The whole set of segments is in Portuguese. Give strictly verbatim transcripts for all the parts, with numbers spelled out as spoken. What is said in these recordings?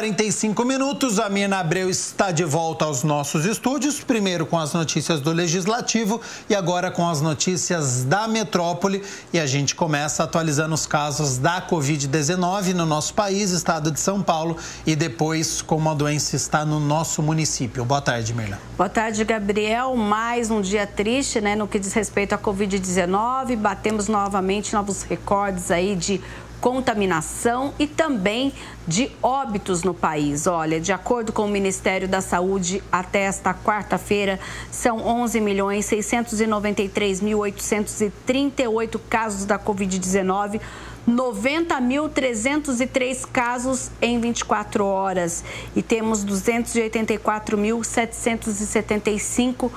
quarenta e cinco minutos, a Mirna Abreu está de volta aos nossos estúdios, primeiro com as notícias do Legislativo e agora com as notícias da metrópole. E a gente começa atualizando os casos da covid dezenove no nosso país, estado de São Paulo, e depois como a doença está no nosso município. Boa tarde, Mirna. Boa tarde, Gabriel. Mais um dia triste, né, no que diz respeito à covid dezenove. Batemos novamente novos recordes aí de contaminação e também de óbitos no país. Olha, de acordo com o Ministério da Saúde, até esta quarta-feira, são onze milhões seiscentos e noventa e três mil oitocentos e trinta e oito casos da covid dezenove, noventa mil trezentos e três casos em vinte e quatro horas e temos duzentos e oitenta e quatro mil setecentos e setenta e cinco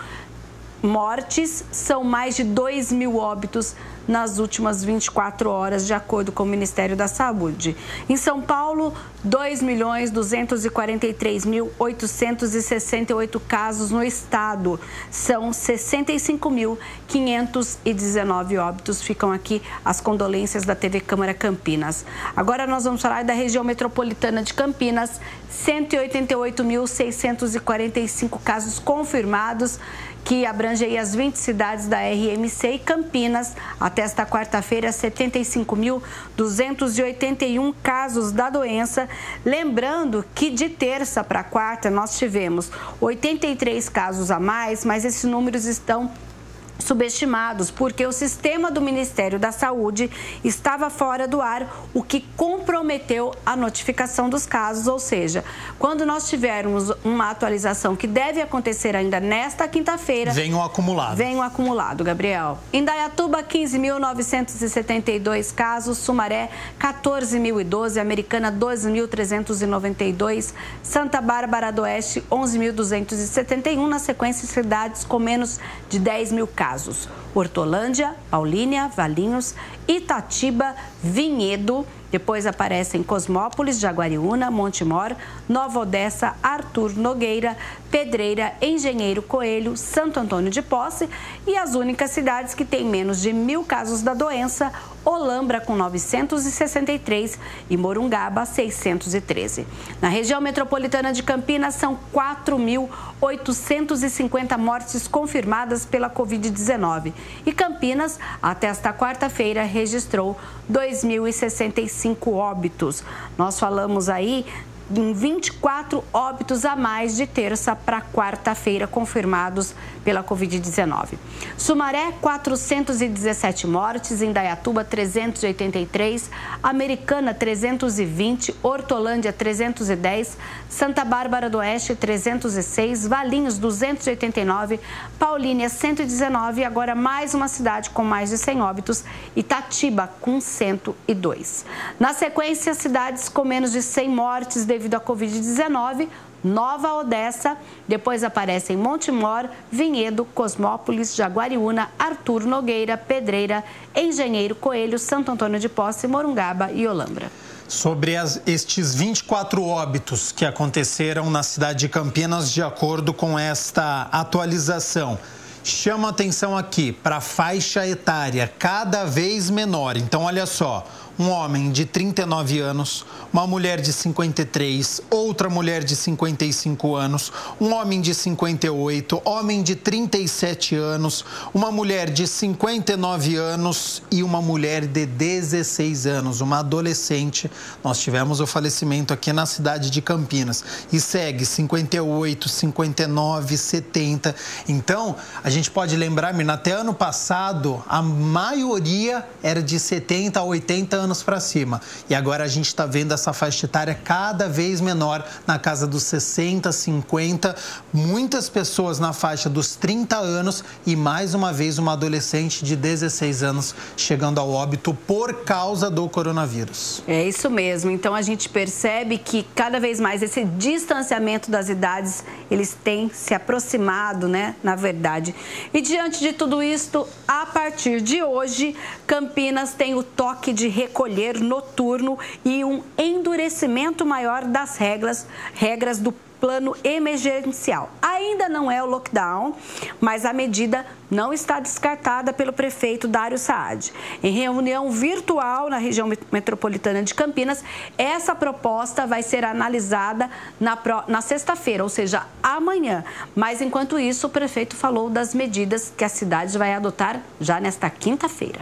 mortes, são mais de dois mil óbitos nas últimas vinte e quatro horas, de acordo com o Ministério da Saúde. Em São Paulo, dois milhões duzentos e quarenta e três mil oitocentos e sessenta e oito casos no estado. São sessenta e cinco mil quinhentos e dezenove óbitos. Ficam aqui as condolências da T V Câmara Campinas. Agora nós vamos falar da região metropolitana de Campinas. cento e oitenta e oito mil seiscentos e quarenta e cinco casos confirmados, que abrange aí as vinte cidades da R M C e Campinas. Até esta quarta-feira, setenta e cinco mil duzentos e oitenta e um casos da doença. Lembrando que de terça para quarta nós tivemos oitenta e três casos a mais, mas esses números estão subestimados, porque o sistema do Ministério da Saúde estava fora do ar, o que comprometeu a notificação dos casos, ou seja, quando nós tivermos uma atualização que deve acontecer ainda nesta quinta-feira... Vem um acumulado. Vem um acumulado, Gabriel. Indaiatuba, quinze mil novecentos e setenta e dois casos, Sumaré, quatorze mil e doze, Americana, doze mil trezentos e noventa e dois, Santa Bárbara do Oeste, onze mil duzentos e setenta e um, na sequência cidades com menos de dez mil casos. Casos. Hortolândia, Paulínia, Valinhos, Itatiba, Vinhedo, depois aparecem Cosmópolis, Jaguariúna, Montemor, Nova Odessa, Arthur Nogueira, Pedreira, Engenheiro Coelho, Santo Antônio de Posse e as únicas cidades que têm menos de mil casos da doença, Olambra com novecentos e sessenta e três e Morungaba seiscentos e treze. Na região metropolitana de Campinas são quatro mil oitocentos e cinquenta mortes confirmadas pela covid dezenove e Campinas, até esta quarta-feira, registrou dois mil e sessenta e cinco óbitos. Nós falamos aí em vinte e quatro óbitos a mais de terça para quarta-feira confirmados pela covid dezenove. Sumaré, quatrocentos e dezessete mortes, Indaiatuba, trezentos e oitenta e três, Americana, trezentos e vinte, Hortolândia, trezentos e dez, Santa Bárbara do Oeste, trezentos e seis, Valinhos, duzentos e oitenta e nove, Paulínia, cento e dezenove e agora mais uma cidade com mais de cem óbitos, Itatiba, com cento e dois. Na sequência, cidades com menos de cem mortes devido à covid dezenove, Nova Odessa, depois aparecem Montemor, Vinhedo, Cosmópolis, Jaguariúna, Arthur Nogueira, Pedreira, Engenheiro Coelho, Santo Antônio de Posse, Morungaba e Olambra. Sobre as, estes vinte e quatro óbitos que aconteceram na cidade de Campinas, de acordo com esta atualização, chama atenção aqui para a faixa etária cada vez menor. Então, olha só, um homem de trinta e nove anos, uma mulher de cinquenta e três, outra mulher de cinquenta e cinco anos, um homem de cinquenta e oito, homem de trinta e sete anos, uma mulher de cinquenta e nove anos e uma mulher de dezesseis anos, uma adolescente. Nós tivemos o falecimento aqui na cidade de Campinas e segue cinquenta e oito, cinquenta e nove, setenta. Então, a gente pode lembrar, Mirna, até ano passado, a maioria era de setenta a oitenta anos para cima. E agora a gente está vendo essa faixa etária cada vez menor, na casa dos sessenta, cinquenta, muitas pessoas na faixa dos trinta anos e mais uma vez uma adolescente de dezesseis anos chegando ao óbito por causa do coronavírus. É isso mesmo. Então a gente percebe que cada vez mais esse distanciamento das idades, eles têm se aproximado, né, na verdade. E diante de tudo isto, a partir de hoje, Campinas tem o toque de recolher noturno e um endurecimento maior das regras, regras do plano emergencial. Ainda não é o lockdown, mas a medida não está descartada pelo prefeito Dário Saad. Em reunião virtual na região metropolitana de Campinas, essa proposta vai ser analisada na, na sexta-feira, ou seja, amanhã. Mas, enquanto isso, o prefeito falou das medidas que a cidade vai adotar já nesta quinta-feira.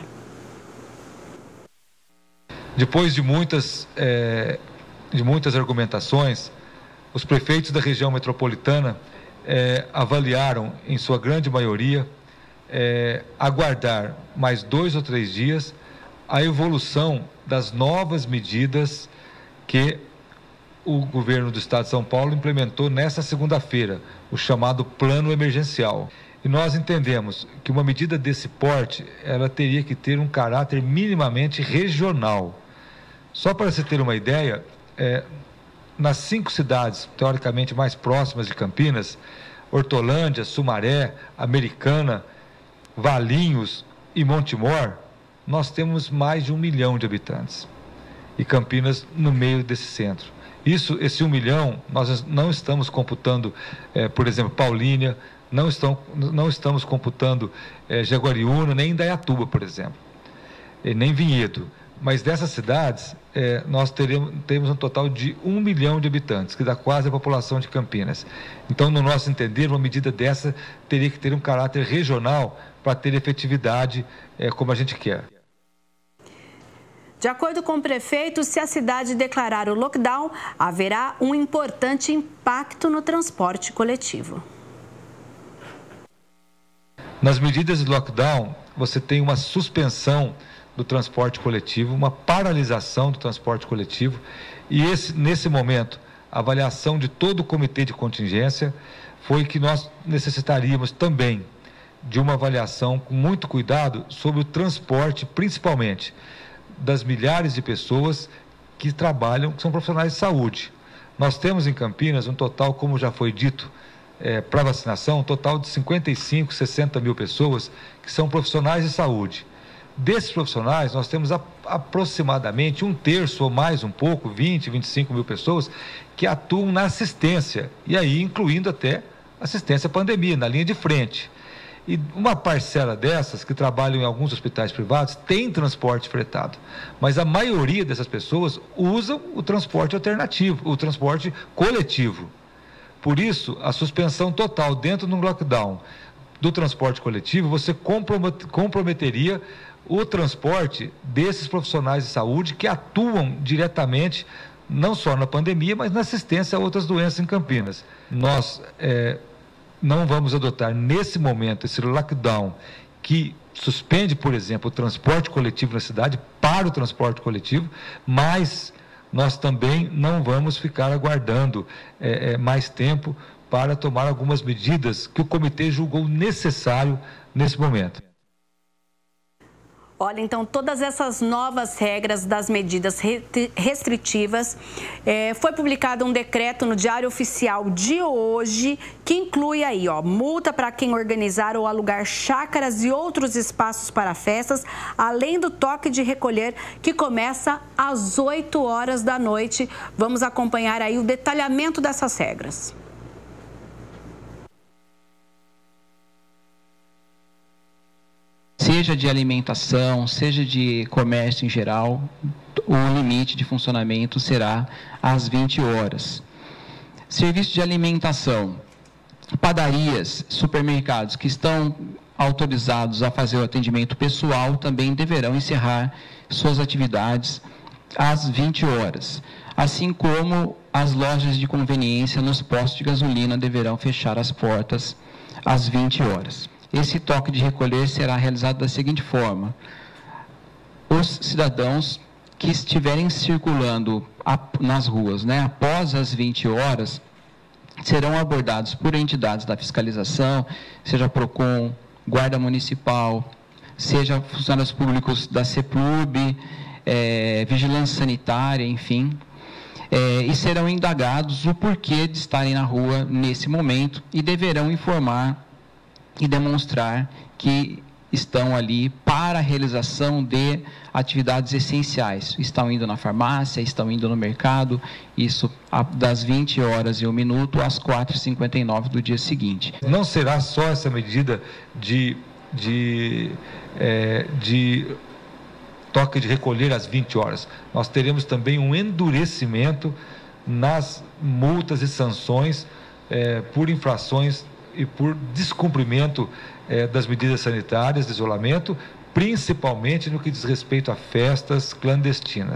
Depois de muitas, é, de muitas argumentações, os prefeitos da região metropolitana é, avaliaram, em sua grande maioria, é, aguardar mais dois ou três dias a evolução das novas medidas que o governo do estado de São Paulo implementou nesta segunda-feira, o chamado plano emergencial. E nós entendemos que uma medida desse porte, ela teria que ter um caráter minimamente regional. Só para você ter uma ideia, é, nas cinco cidades, teoricamente mais próximas de Campinas, Hortolândia, Sumaré, Americana, Valinhos e Montemor, nós temos mais de um milhão de habitantes. E Campinas no meio desse centro. Isso, esse um milhão, nós não estamos computando, é, por exemplo, Paulínia, não, estão, não estamos computando é, Jaguariúna, nem Indaiatuba, por exemplo, e nem Vinhedo. Mas dessas cidades, é, nós teremos, temos um total de um milhão de habitantes, que dá quase a população de Campinas. Então, no nosso entender, uma medida dessa teria que ter um caráter regional para ter efetividade é, como a gente quer. De acordo com o prefeito, se a cidade declarar o lockdown, haverá um importante impacto no transporte coletivo. Nas medidas de lockdown, você tem uma suspensão do transporte coletivo, uma paralisação do transporte coletivo, e esse, nesse momento, a avaliação de todo o comitê de contingência foi que nós necessitaríamos também de uma avaliação com muito cuidado sobre o transporte, principalmente das milhares de pessoas que trabalham, que são profissionais de saúde. Nós temos em Campinas um total, como já foi dito, é, para vacinação, um total de cinquenta e cinco, sessenta mil pessoas que são profissionais de saúde. Desses profissionais, nós temos a, aproximadamente um terço ou mais um pouco, vinte, vinte e cinco mil pessoas que atuam na assistência, e aí incluindo até assistência à pandemia, na linha de frente. E uma parcela dessas, que trabalham em alguns hospitais privados, tem transporte fretado, mas a maioria dessas pessoas usam o transporte alternativo, o transporte coletivo. Por isso, a suspensão total dentro do lockdown do transporte coletivo, você comprometeria o transporte desses profissionais de saúde que atuam diretamente, não só na pandemia, mas na assistência a outras doenças em Campinas. Nós é, não vamos adotar nesse momento esse lockdown que suspende, por exemplo, o transporte coletivo na cidade para o transporte coletivo, mas nós também não vamos ficar aguardando é, é, mais tempo para tomar algumas medidas que o comitê julgou necessário nesse momento. Olha, então, todas essas novas regras das medidas restritivas, é, foi publicado um decreto no Diário Oficial de hoje, que inclui aí, ó, multa para quem organizar ou alugar chácaras e outros espaços para festas, além do toque de recolher, que começa às oito horas da noite. Vamos acompanhar aí o detalhamento dessas regras. Seja de alimentação, seja de comércio em geral, o limite de funcionamento será às vinte horas. Serviço de alimentação, padarias, supermercados que estão autorizados a fazer o atendimento pessoal também deverão encerrar suas atividades às vinte horas, assim como as lojas de conveniência nos postos de gasolina deverão fechar as portas às vinte horas. Esse toque de recolher será realizado da seguinte forma: os cidadãos que estiverem circulando nas ruas, né, após as vinte horas, serão abordados por entidades da fiscalização, seja PROCON, Guarda Municipal, seja funcionários públicos da CEPURB, é, Vigilância Sanitária, enfim, é, e serão indagados o porquê de estarem na rua nesse momento e deverão informar e demonstrar que estão ali para a realização de atividades essenciais. Estão indo na farmácia, estão indo no mercado, isso das vinte horas e um minuto às quatro e cinquenta e nove do dia seguinte. Não será só essa medida de, de, é, de toque de recolher às vinte horas. Nós teremos também um endurecimento nas multas e sanções é, por infrações e por descumprimento é, das medidas sanitárias de isolamento, principalmente no que diz respeito a festas clandestinas.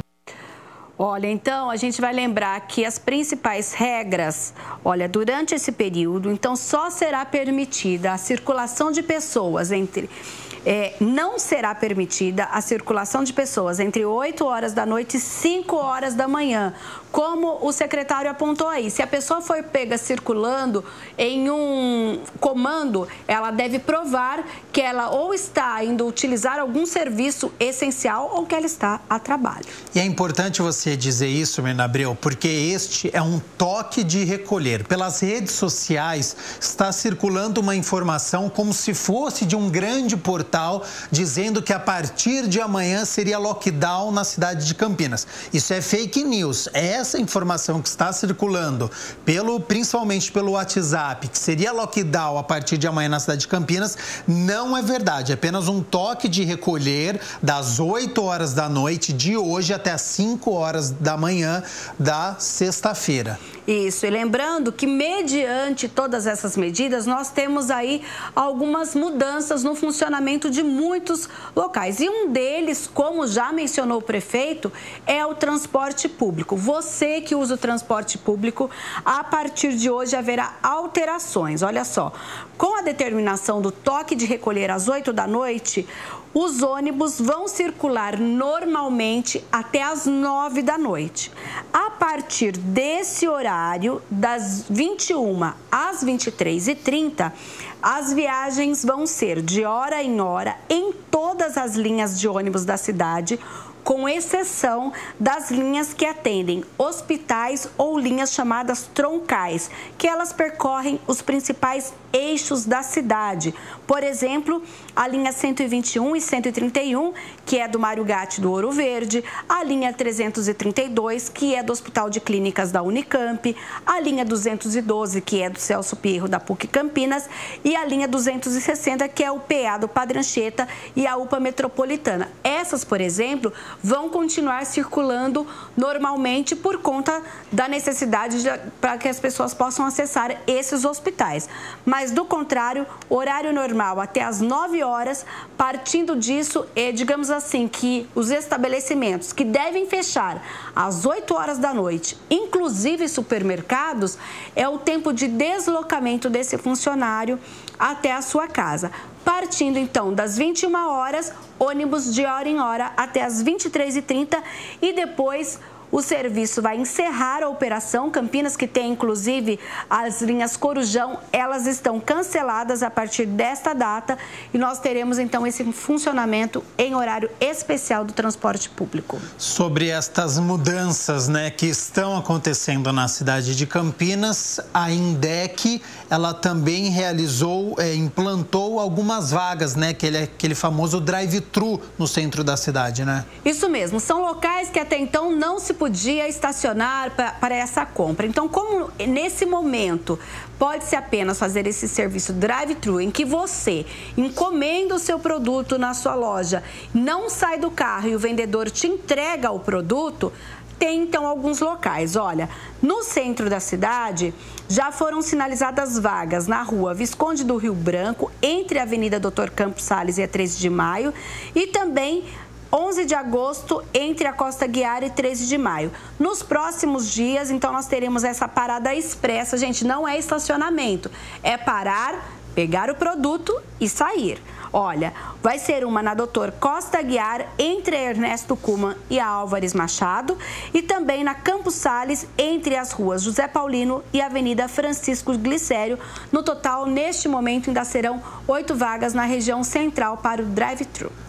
Olha, então, a gente vai lembrar que as principais regras, olha, durante esse período, então, só será permitida a circulação de pessoas entre... É, não será permitida a circulação de pessoas entre oito horas da noite e cinco horas da manhã, como o secretário apontou aí. Se a pessoa for pega circulando em um comando, ela deve provar que ela ou está indo utilizar algum serviço essencial ou que ela está a trabalho. E é importante você dizer isso, Mirna Abreu, porque este é um toque de recolher. Pelas redes sociais está circulando uma informação como se fosse de um grande portal dizendo que a partir de amanhã seria lockdown na cidade de Campinas. Isso é fake news. Essa informação que está circulando, pelo, principalmente pelo WhatsApp, que seria lockdown a partir de amanhã na cidade de Campinas, não é verdade. É apenas um toque de recolher das oito horas da noite de hoje até as cinco horas da manhã da sexta-feira. Isso, e lembrando que mediante todas essas medidas, nós temos aí algumas mudanças no funcionamento de muitos locais. E um deles, como já mencionou o prefeito, é o transporte público. Você que usa o transporte público, a partir de hoje haverá alterações. Olha só, com a determinação do toque de recolher às oito da noite, os ônibus vão circular normalmente até às nove da noite. A partir desse horário, das vinte e uma às vinte e três e trinta, as viagens vão ser de hora em hora em todas as linhas de ônibus da cidade, com exceção das linhas que atendem hospitais ou linhas chamadas troncais, que elas percorrem os principais eixos da cidade. Por exemplo, a linha cento e vinte e um e cento e trinta e um, que é do Mário Gatti do Ouro Verde, a linha trezentos e trinta e dois, que é do Hospital de Clínicas da Unicamp, a linha duzentos e doze, que é do Celso Pirro da P U C Campinas, e a linha duzentos e sessenta, que é o P A do Padre Anchieta e a U P A Metropolitana. Essas, por exemplo, vão continuar circulando normalmente por conta da necessidade para que as pessoas possam acessar esses hospitais. Mas, do contrário, horário normal até às nove horas, partindo disso, é, digamos assim, que os estabelecimentos que devem fechar às oito horas da noite, inclusive supermercados, é o tempo de deslocamento desse funcionário até a sua casa. Partindo, então, das vinte e uma horas, ônibus de hora em hora até as vinte e três e trinta e depois o serviço vai encerrar a operação. Campinas, que tem inclusive as linhas Corujão, elas estão canceladas a partir desta data e nós teremos então esse funcionamento em horário especial do transporte público. Sobre estas mudanças, né, que estão acontecendo na cidade de Campinas, a INDEC, ela também realizou, é, implantou algumas vagas, né, aquele, aquele famoso drive-thru no centro da cidade, né? Isso mesmo, são locais que até então não se podia estacionar para essa compra. Então, como nesse momento pode-se apenas fazer esse serviço drive-thru, em que você encomenda o seu produto na sua loja, não sai do carro e o vendedor te entrega o produto, tem então alguns locais. Olha, no centro da cidade já foram sinalizadas vagas na rua Visconde do Rio Branco, entre a Avenida doutor Campos Salles e a treze de maio, e também onze de agosto, entre a Costa Guiar e treze de maio. Nos próximos dias, então, nós teremos essa parada expressa. Gente, não é estacionamento, é parar, pegar o produto e sair. Olha, vai ser uma na doutor Costa Guiar, entre a Ernesto Kuhlmann e a Álvares Machado, e também na Campos Salles, entre as ruas José Paulino e a Avenida Francisco Glicério. No total, neste momento, ainda serão oito vagas na região central para o drive-thru.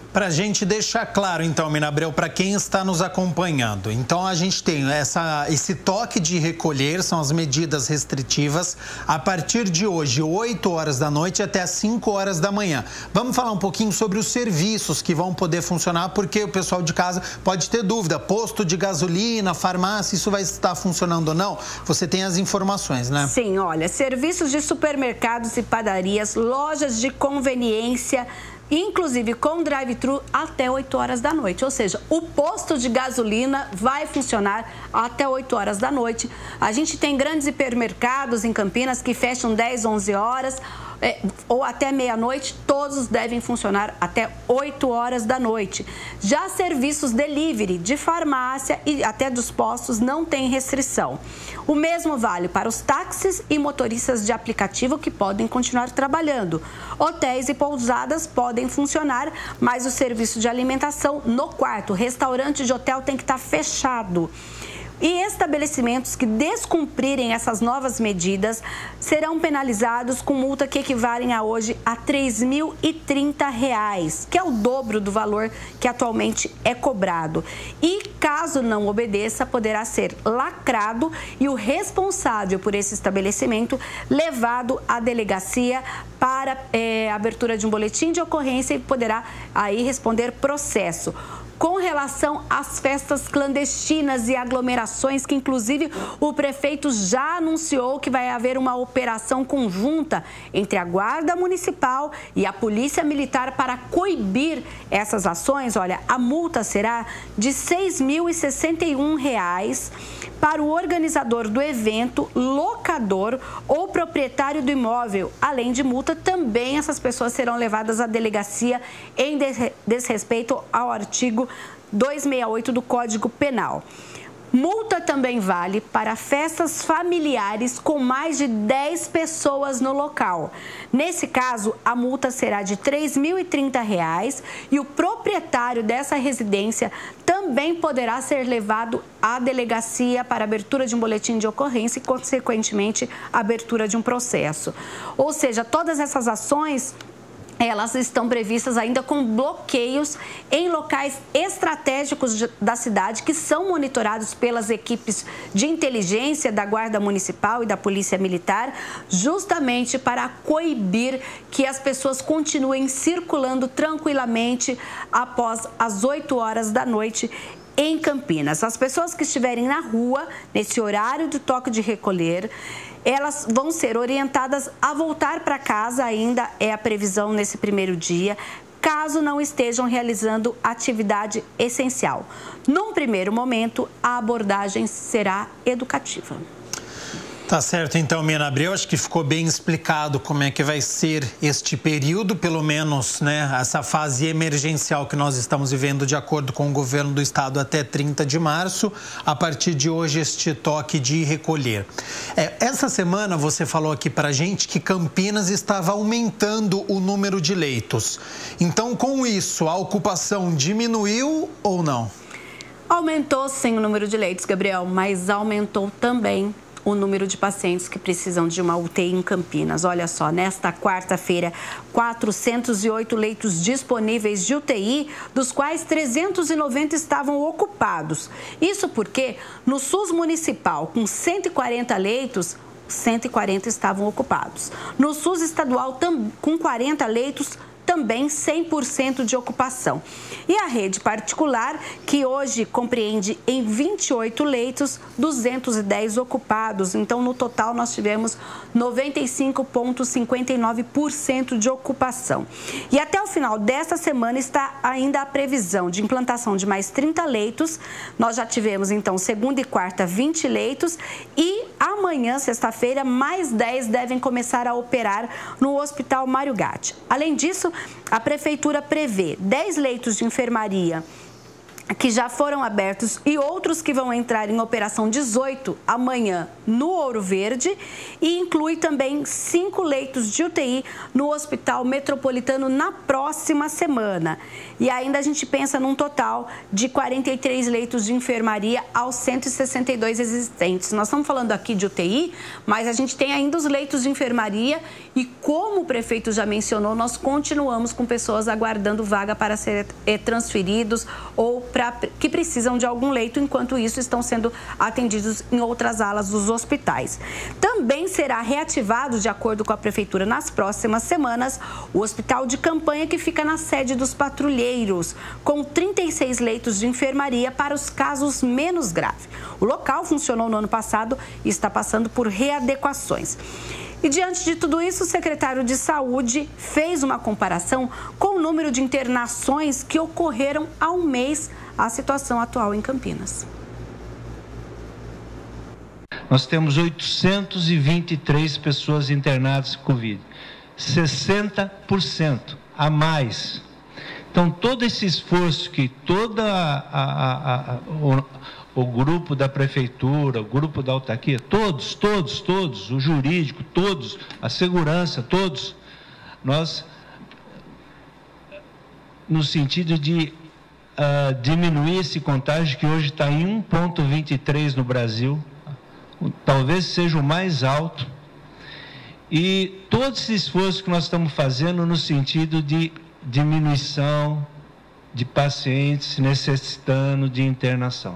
Para a gente deixar claro, então, Mina Abreu, para quem está nos acompanhando. Então, a gente tem essa, esse toque de recolher, são as medidas restritivas, a partir de hoje, oito horas da noite até as cinco horas da manhã. Vamos falar um pouquinho sobre os serviços que vão poder funcionar, porque o pessoal de casa pode ter dúvida. Posto de gasolina, farmácia, isso vai estar funcionando ou não? Você tem as informações, né? Sim, olha, serviços de supermercados e padarias, lojas de conveniência, inclusive com drive-thru até oito horas da noite. Ou seja, o posto de gasolina vai funcionar até oito horas da noite. A gente tem grandes hipermercados em Campinas que fecham dez, onze horas. É, ou até meia-noite, todos devem funcionar até oito horas da noite. Já serviços delivery de farmácia e até dos postos não tem restrição. O mesmo vale para os táxis e motoristas de aplicativo que podem continuar trabalhando. Hotéis e pousadas podem funcionar, mas o serviço de alimentação no quarto, restaurante de hotel tem que estar fechado. E estabelecimentos que descumprirem essas novas medidas serão penalizados com multa que equivalem a hoje a três mil e trinta reais, que é o dobro do valor que atualmente é cobrado. E caso não obedeça, poderá ser lacrado e o responsável por esse estabelecimento levado à delegacia para é, abertura de um boletim de ocorrência e poderá aí responder processo. Com relação às festas clandestinas e aglomerações, que inclusive o prefeito já anunciou que vai haver uma operação conjunta entre a Guarda Municipal e a Polícia Militar para coibir essas ações, olha, a multa será de seis mil e sessenta e um reais para o organizador do evento, locador ou proprietário do imóvel. Além de multa, também essas pessoas serão levadas à delegacia em desrespeito ao artigo duzentos e sessenta e oito do Código Penal. Multa também vale para festas familiares com mais de dez pessoas no local. Nesse caso, a multa será de três mil e trinta reais e o proprietário dessa residência também poderá ser levado à delegacia para abertura de um boletim de ocorrência e, consequentemente, abertura de um processo. Ou seja, todas essas ações, elas estão previstas ainda com bloqueios em locais estratégicos da cidade que são monitorados pelas equipes de inteligência da Guarda Municipal e da Polícia Militar, justamente para coibir que as pessoas continuem circulando tranquilamente após as oito horas da noite em Campinas. As pessoas que estiverem na rua, nesse horário do toque de recolher, elas vão ser orientadas a voltar para casa, ainda é a previsão nesse primeiro dia, caso não estejam realizando atividade essencial. Num primeiro momento, a abordagem será educativa. Tá certo, então, Mina Abreu, acho que ficou bem explicado como é que vai ser este período, pelo menos, né, essa fase emergencial que nós estamos vivendo de acordo com o governo do estado até trinta de março, a partir de hoje este toque de recolher. É, essa semana você falou aqui pra gente que Campinas estava aumentando o número de leitos. Então, com isso, a ocupação diminuiu ou não? Aumentou sim o número de leitos, Gabriel, mas aumentou também o número de pacientes que precisam de uma U T I em Campinas. Olha só, nesta quarta-feira, quatrocentos e oito leitos disponíveis de U T I, dos quais trezentos e noventa estavam ocupados. Isso porque no SUS municipal, com cento e quarenta leitos, cento e quarenta estavam ocupados. No SUS estadual, com quarenta leitos, também cem por cento de ocupação. E a rede particular, que hoje compreende em vinte e oito leitos, duzentos e dez ocupados. Então, no total, nós tivemos noventa e cinco vírgula cinquenta e nove por cento de ocupação. E até o final desta semana está ainda a previsão de implantação de mais trinta leitos. Nós já tivemos, então, segunda e quarta, vinte leitos. E amanhã, sexta-feira, mais dez devem começar a operar no Hospital Mário Gatti. Além disso, a Prefeitura prevê dez leitos de enfermaria que já foram abertos e outros que vão entrar em operação dezoito amanhã no Ouro Verde, e inclui também cinco leitos de U T I no Hospital Metropolitano na próxima semana. E ainda a gente pensa num total de quarenta e três leitos de enfermaria aos cento e sessenta e dois existentes. Nós estamos falando aqui de U T I, mas a gente tem ainda os leitos de enfermaria e, como o prefeito já mencionou, nós continuamos com pessoas aguardando vaga para serem transferidos ou pra, que precisam de algum leito, enquanto isso estão sendo atendidos em outras alas dos hospitais. Também será reativado, de acordo com a prefeitura, nas próximas semanas, o hospital de campanha que fica na sede dos patrulheiros, com trinta e seis leitos de enfermaria para os casos menos graves. O local funcionou no ano passado e está passando por readequações. E diante de tudo isso, o secretário de Saúde fez uma comparação com o número de internações que ocorreram há um mês à situação atual em Campinas. Nós temos oitocentas e vinte e três pessoas internadas com Covid, sessenta por cento a mais. Então, todo esse esforço que toda a, a, a, a, o, o grupo da prefeitura, o grupo da autarquia, todos, todos, todos, o jurídico, todos, a segurança, todos, nós, no sentido de uh, diminuir esse contágio, que hoje está em um vírgula vinte e três no Brasil, talvez seja o mais alto, e todo esse esforço que nós estamos fazendo no sentido de diminuição de pacientes necessitando de internação.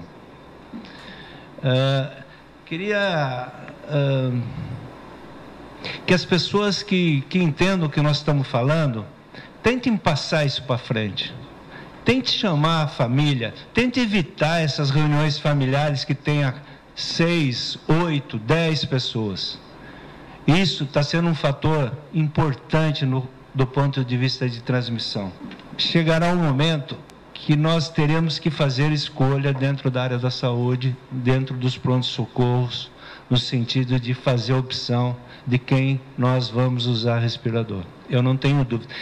Uh, queria uh, que as pessoas que, que entendam o que nós estamos falando, tentem passar isso para frente. Tente chamar a família, tente evitar essas reuniões familiares que tenha seis, oito, dez pessoas. Isso está sendo um fator importante no, do ponto de vista de transmissão. Chegará um momento que nós teremos que fazer escolha dentro da área da saúde, dentro dos prontos-socorros, no sentido de fazer a opção de quem nós vamos usar respirador. Eu não tenho dúvida.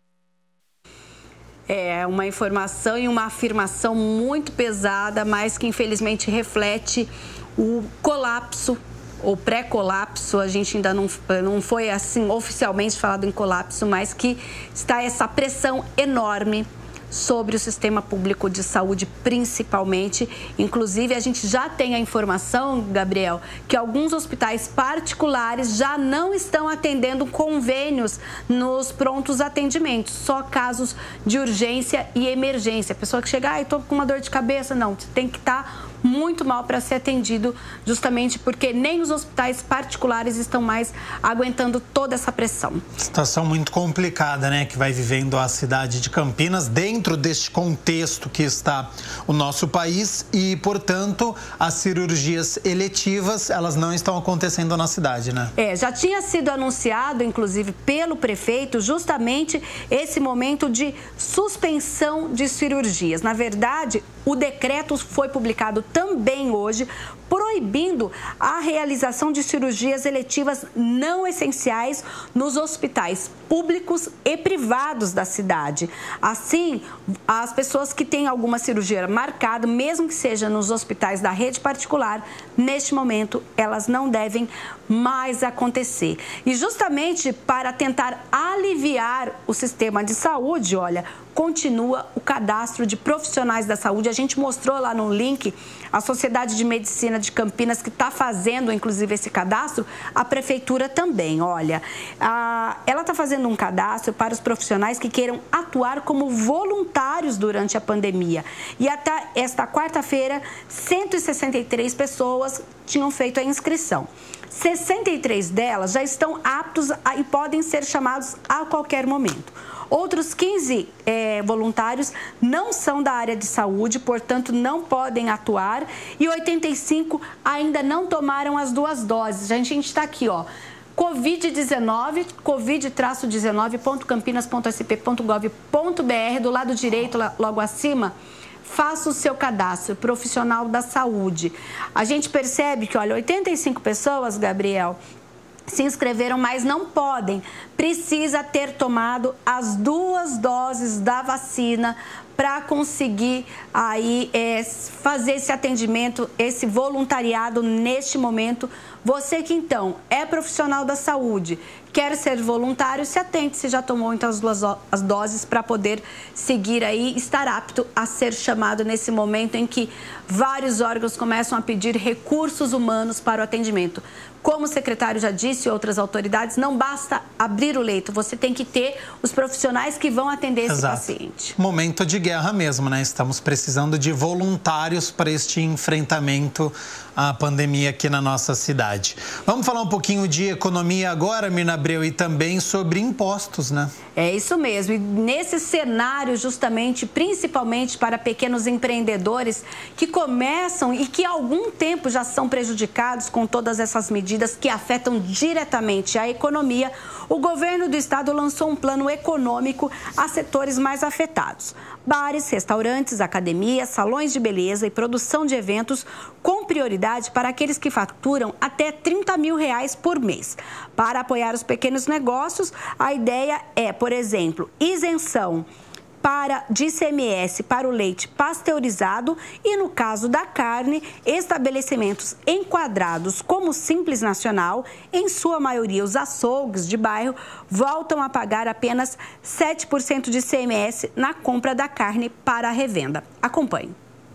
É uma informação e uma afirmação muito pesada, mas que infelizmente reflete o colapso, ou pré-colapso. A gente ainda não, não foi assim oficialmente falado em colapso, mas que está essa pressão enorme sobre o sistema público de saúde, principalmente. Inclusive, a gente já tem a informação, Gabriel, que alguns hospitais particulares já não estão atendendo convênios nos prontos atendimentos, só casos de urgência e emergência. A pessoa que chega, ah, estou com uma dor de cabeça, não, você tem que estar muito mal para ser atendido, justamente porque nem os hospitais particulares estão mais aguentando toda essa pressão. Situação muito complicada, né, que vai vivendo a cidade de Campinas dentro deste contexto que está o nosso país e, portanto, as cirurgias eletivas, elas não estão acontecendo na cidade, né? É, já tinha sido anunciado, inclusive, pelo prefeito, justamente esse momento de suspensão de cirurgias. Na verdade, o decreto foi publicado também hoje, proibindo a realização de cirurgias eletivas não essenciais nos hospitais públicos e privados da cidade. Assim, as pessoas que têm alguma cirurgia marcada, mesmo que seja nos hospitais da rede particular, neste momento, elas não devem mais acontecer. E justamente para tentar aliviar o sistema de saúde, olha, continua o cadastro de profissionais da saúde. A gente mostrou lá no link a Sociedade de Medicina de Campinas, que está fazendo, inclusive, esse cadastro, a prefeitura também. Olha, a, ela está fazendo um cadastro para os profissionais que queiram atuar como voluntários durante a pandemia. E até esta quarta-feira, cento e sessenta e três pessoas tinham feito a inscrição. sessenta e três delas já estão aptos a, e podem ser chamados a qualquer momento. Outros quinze é, voluntários não são da área de saúde, portanto, não podem atuar. E oitenta e cinco ainda não tomaram as duas doses. A gente está aqui, ó. covid dezenove, covid dezenove ponto campinas ponto s p ponto gov ponto b r, do lado direito, logo acima, faça o seu cadastro, profissional da saúde. A gente percebe que, olha, oitenta e cinco pessoas, Gabriel, se inscreveram, mas não podem. Precisa ter tomado as duas doses da vacina para conseguir aí é, fazer esse atendimento, esse voluntariado neste momento. Você que então é profissional da saúde, quer ser voluntário, se atente se já tomou então as duas as doses para poder seguir aí, estar apto a ser chamado nesse momento em que vários órgãos começam a pedir recursos humanos para o atendimento. Como o secretário já disse e outras autoridades, não basta abrir o leito, você tem que ter os profissionais que vão atender esse Exato. paciente. Momento de guerra mesmo, né? Estamos precisando de voluntários para este enfrentamento à pandemia aqui na nossa cidade. Vamos falar um pouquinho de economia agora, Mirna Abreu, e também sobre impostos, né? É isso mesmo. E nesse cenário, justamente, principalmente para pequenos empreendedores que começam e que há algum tempo já são prejudicados com todas essas medidas que afetam diretamente a economia, o governo do estado lançou um plano econômico a setores mais afetados. Bares, restaurantes, academias, salões de beleza e produção de eventos com prioridade para aqueles que faturam até trinta mil reais por mês. Para apoiar os pequenos negócios, a ideia é, por exemplo, isenção para, de I C M S para o leite pasteurizado e, no caso da carne, estabelecimentos enquadrados como Simples Nacional, em sua maioria os açougues de bairro, voltam a pagar apenas sete por cento de I C M S na compra da carne para a revenda. Acompanhe.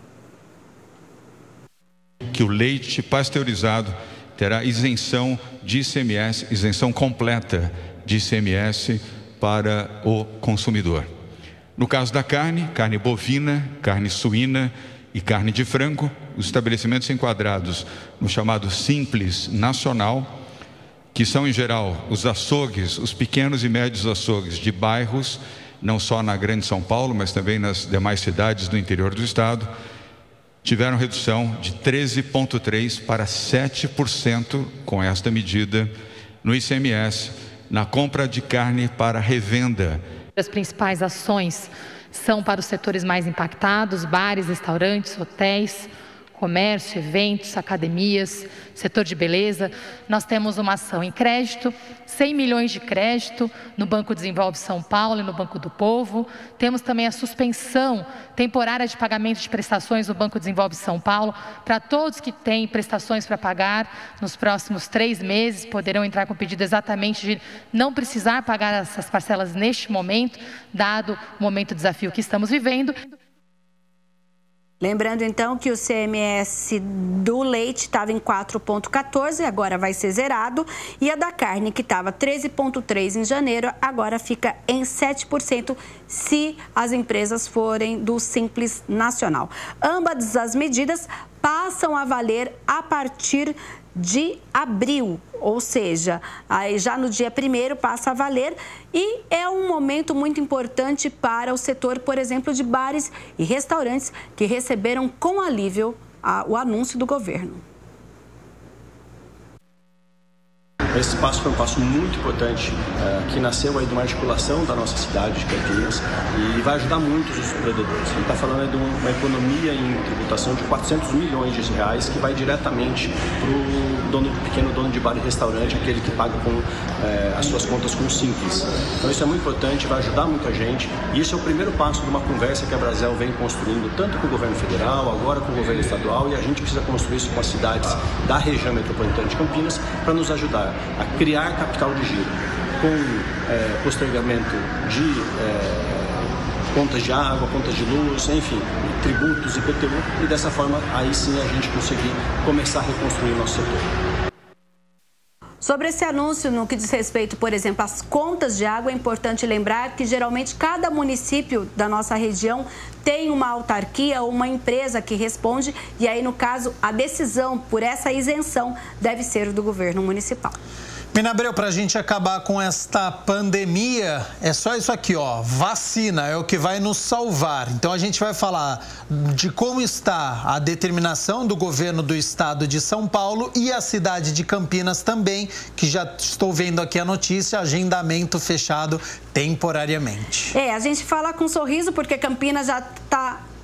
Que o leite pasteurizado terá isenção de I C M S, isenção completa de I C M S para o consumidor. No caso da carne, carne bovina, carne suína e carne de frango, os estabelecimentos enquadrados no chamado Simples Nacional, que são em geral os açougues, os pequenos e médios açougues de bairros, não só na Grande São Paulo, mas também nas demais cidades do interior do estado, tiveram redução de treze vírgula três por cento para sete por cento com esta medida no I C M S, na compra de carne para revenda. As principais ações são para os setores mais impactados: bares, restaurantes, hotéis, comércio, eventos, academias, setor de beleza. Nós temos uma ação em crédito, cem milhões de crédito no Banco Desenvolve São Paulo e no Banco do Povo. Temos também a suspensão temporária de pagamento de prestações no Banco Desenvolve São Paulo para todos que têm prestações para pagar nos próximos três meses, poderão entrar com o pedido exatamente de não precisar pagar essas parcelas neste momento, dado o momento de desafio que estamos vivendo. Lembrando, então, que o C M S do leite estava em quatro vírgula quatorze, agora vai ser zerado. E a da carne, que estava treze vírgula três em janeiro, agora fica em sete por cento se as empresas forem do Simples Nacional. Ambas as medidas passam a valer a partir de abril, ou seja, aí já no dia primeiro passa a valer, e é um momento muito importante para o setor, por exemplo, de bares e restaurantes que receberam com alívio a, o anúncio do governo. Esse passo foi um passo muito importante, uh, que nasceu aí de uma articulação da nossa cidade de Campinas e vai ajudar muito os empreendedores. A gente está falando aí de uma economia em tributação de quatrocentos milhões de reais que vai diretamente para o dono, pequeno dono de bar e restaurante, aquele que paga com, uh, as suas contas com o Simples. Então isso é muito importante, vai ajudar muita gente, e isso é o primeiro passo de uma conversa que a Brasel vem construindo, tanto com o governo federal, agora com o governo estadual, e a gente precisa construir isso com as cidades da região metropolitana de Campinas para nos ajudar a criar capital de giro, com é, postergamento de é, contas de água, contas de luz, enfim, tributos, I P T U, e dessa forma aí sim a gente conseguir começar a reconstruir o nosso setor. Sobre esse anúncio, no que diz respeito, por exemplo, às contas de água, é importante lembrar que geralmente cada município da nossa região tem uma autarquia ou uma empresa que responde, e aí, no caso, a decisão por essa isenção deve ser do governo municipal. Mirna Abreu, para a gente acabar com esta pandemia, é só isso aqui, ó, vacina é o que vai nos salvar. Então a gente vai falar de como está a determinação do governo do estado de São Paulo e a cidade de Campinas também, que já estou vendo aqui a notícia, agendamento fechado temporariamente. É, a gente fala com um sorriso porque Campinas já está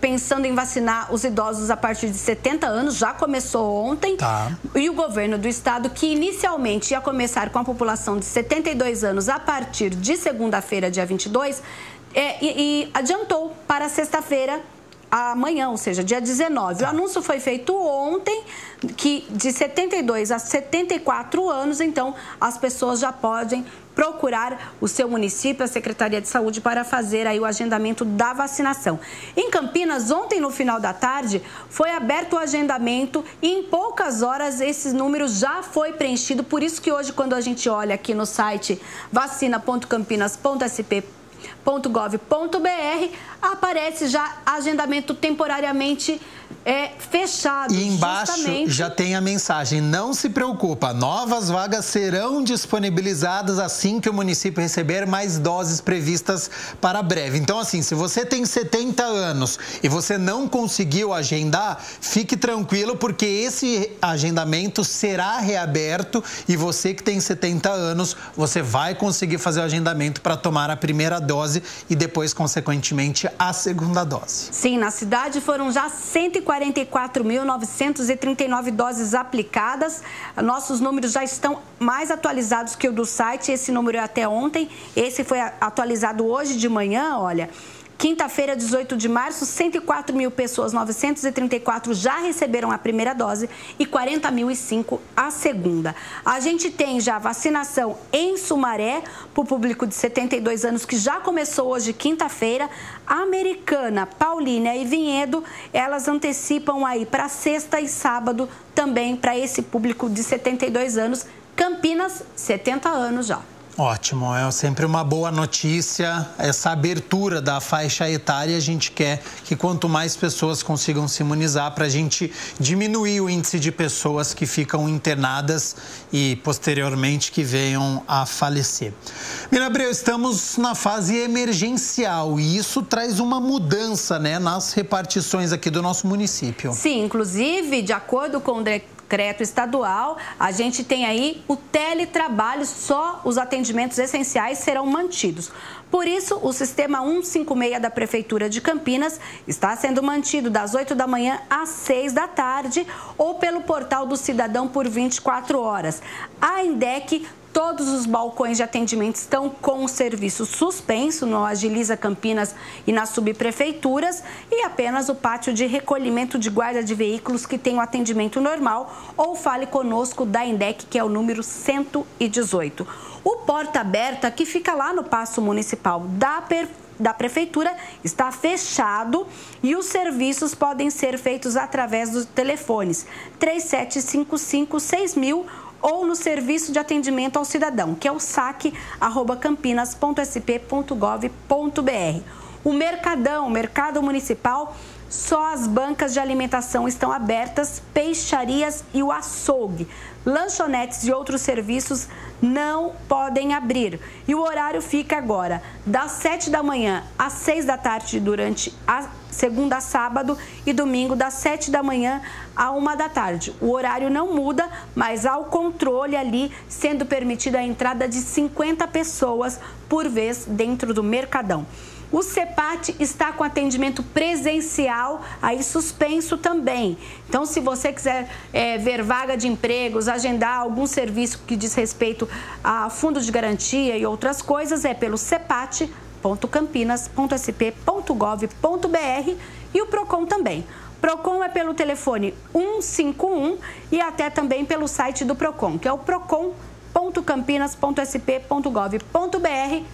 pensando em vacinar os idosos a partir de setenta anos, já começou ontem. Tá. E o governo do estado, que inicialmente ia começar com a população de setenta e dois anos a partir de segunda-feira, dia vinte e dois, é, e, e adiantou para sexta-feira, amanhã, ou seja, dia dezenove. Tá. O anúncio foi feito ontem, que de setenta e dois a setenta e quatro anos, então as pessoas já podem procurar o seu município, a Secretaria de Saúde, para fazer aí o agendamento da vacinação. Em Campinas, ontem no final da tarde, foi aberto o agendamento e em poucas horas esse número já foi preenchido. Por isso que hoje, quando a gente olha aqui no site vacina ponto campinas ponto s p ponto gov ponto b r, aparece já agendamento temporariamente é, fechado. E embaixo justamente... já tem a mensagem: não se preocupa, novas vagas serão disponibilizadas assim que o município receber mais doses previstas para breve. Então, assim, se você tem setenta anos e você não conseguiu agendar, fique tranquilo, porque esse agendamento será reaberto e você que tem setenta anos, você vai conseguir fazer o agendamento para tomar a primeira dose e depois, consequentemente, a segunda dose. Sim, na cidade foram já cento e quarenta e quatro mil novecentas e trinta e nove doses aplicadas. Nossos números já estão mais atualizados que o do site. Esse número é até ontem. Esse foi atualizado hoje de manhã, olha. Quinta-feira, dezoito de março, cento e quatro mil pessoas, novecentos e trinta e quatro já receberam a primeira dose e quarenta mil e cinco a segunda. A gente tem já vacinação em Sumaré, para o público de setenta e dois anos, que já começou hoje, quinta-feira. Americana, Paulínia e Vinhedo, elas antecipam aí para sexta e sábado também para esse público de setenta e dois anos. Campinas, setenta anos já. Ótimo, é sempre uma boa notícia essa abertura da faixa etária. A gente quer que quanto mais pessoas consigam se imunizar para a gente diminuir o índice de pessoas que ficam internadas e posteriormente que venham a falecer. Miriam Abreu, estamos na fase emergencial e isso traz uma mudança, né, nas repartições aqui do nosso município. Sim, inclusive, de acordo com o decreto estadual, a gente tem aí o teletrabalho, só os atendimentos essenciais serão mantidos. Por isso, o sistema cento e cinquenta e seis da Prefeitura de Campinas está sendo mantido das oito da manhã às seis da tarde ou pelo portal do cidadão por vinte e quatro horas. A INDEC, todos os balcões de atendimento estão com o serviço suspenso no Agiliza Campinas e nas subprefeituras, e apenas o pátio de recolhimento de guarda de veículos que tem o atendimento normal, ou fale conosco da INDEC, que é o número cento e dezoito. O Porta Aberta, que fica lá no Paço Municipal da Prefeitura, da Prefeitura, está fechado e os serviços podem ser feitos através dos telefones três sete cinco cinco, seis mil ou no Serviço de Atendimento ao Cidadão, que é o saque arroba campinas ponto s p ponto gov ponto b r. O Mercadão, Mercado Municipal, só as bancas de alimentação estão abertas, peixarias e o açougue. Lanchonetes e outros serviços não podem abrir. E o horário fica agora das sete da manhã às seis da tarde durante a segunda a sábado e domingo das sete da manhã à uma da tarde. O horário não muda, mas há o controle ali, sendo permitida a entrada de cinquenta pessoas por vez dentro do Mercadão. O CEPAT está com atendimento presencial, aí suspenso também. Então, se você quiser é, ver vaga de empregos, agendar algum serviço que diz respeito a fundo de garantia e outras coisas, é pelo cepat ponto campinas ponto s p ponto gov ponto b r e o PROCON também. PROCON é pelo telefone um cinco um e até também pelo site do PROCON, que é o procon ponto campinas ponto s p ponto gov ponto b r.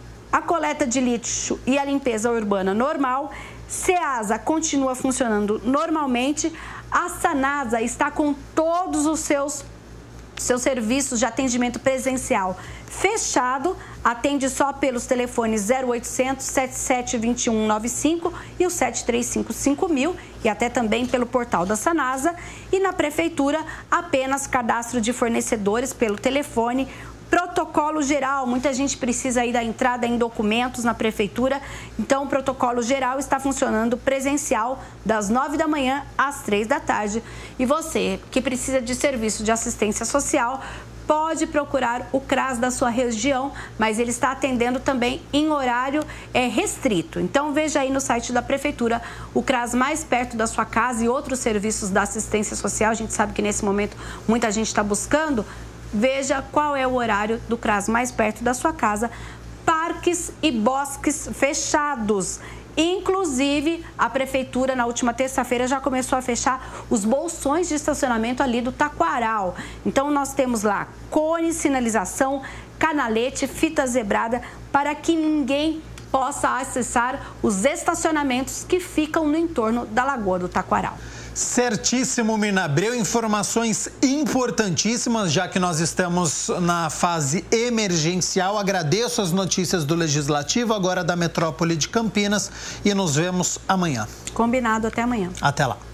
A coleta de lixo e a limpeza urbana normal. SEASA continua funcionando normalmente. A SANASA está com todos os seus, seus serviços de atendimento presencial fechado. Atende só pelos telefones zero oitocentos, sete sete dois um nove cinco e o sete três cinco cinco mil e até também pelo portal da SANASA. E na Prefeitura, apenas cadastro de fornecedores pelo telefone. Protocolo geral, muita gente precisa aí da entrada em documentos na Prefeitura, então o protocolo geral está funcionando presencial das nove da manhã às três da tarde. E você que precisa de serviço de assistência social, pode procurar o CRAS da sua região, mas ele está atendendo também em horário é, restrito. Então, veja aí no site da Prefeitura o CRAS mais perto da sua casa e outros serviços da assistência social. A gente sabe que nesse momento muita gente está buscando. Veja qual é o horário do CRAS mais perto da sua casa. Parques e bosques fechados. Inclusive, a Prefeitura, na última terça-feira, já começou a fechar os bolsões de estacionamento ali do Taquaral. Então, nós temos lá cone, sinalização, canalete, fita zebrada, para que ninguém possa acessar os estacionamentos que ficam no entorno da Lagoa do Taquaral. Certíssimo, Mirna Abreu. Informações importantíssimas, já que nós estamos na fase emergencial. Agradeço as notícias do Legislativo, agora da Metrópole de Campinas, e nos vemos amanhã. Combinado, até amanhã. Até lá.